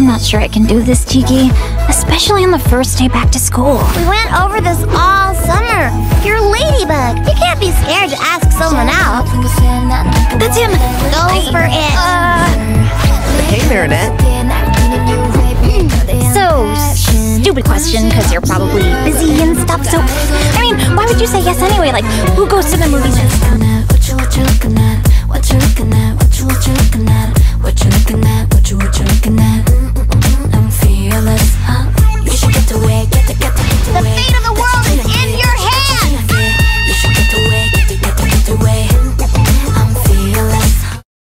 I'm not sure I can do this, Tiki. Especially on the first day back to school. We went over this all summer. You're a ladybug. You can't be scared to ask someone out. That's him! Go for it. Hey, Marinette. So, stupid question, because you're probably busy and stuff, so... I mean, why would you say yes anyway? Like, who goes to the movies and stuff?